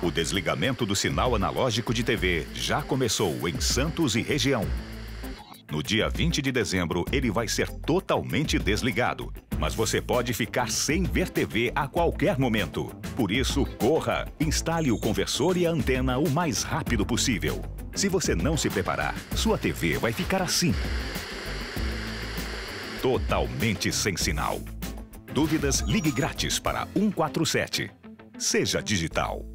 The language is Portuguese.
O desligamento do sinal analógico de TV já começou em Santos e região. No dia 20 de dezembro, ele vai ser totalmente desligado. Mas você pode ficar sem ver TV a qualquer momento. Por isso, corra! Instale o conversor e a antena o mais rápido possível. Se você não se preparar, sua TV vai ficar assim. Totalmente sem sinal. Dúvidas? Ligue grátis para 147. Seja digital.